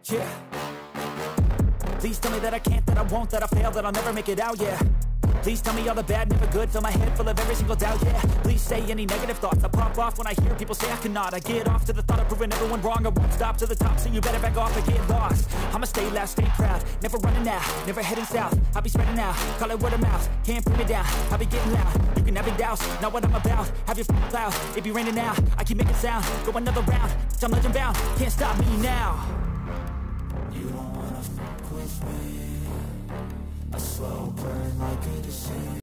Yeah. Please tell me that I can't, that I won't, that I fail, that I'll never make it out, yeah. Please tell me all the bad, never good, fill my head full of every single doubt, yeah. Please say any negative thoughts, I pop off when I hear people say I cannot. I get off to the thought of proving everyone wrong, I won't stop to the top, so you better back off and get lost. I'ma stay loud, stay proud, never running out, never heading south. I'll be spreading out, call it word of mouth, can't put me down, I'll be getting loud. You can have your doubts, not what I'm about, have your f***ing cloud, it be raining now. I keep making sound, go another round, I'm legend bound, can't stop me now. You don't wanna fuck with me, a slow burn like a disease.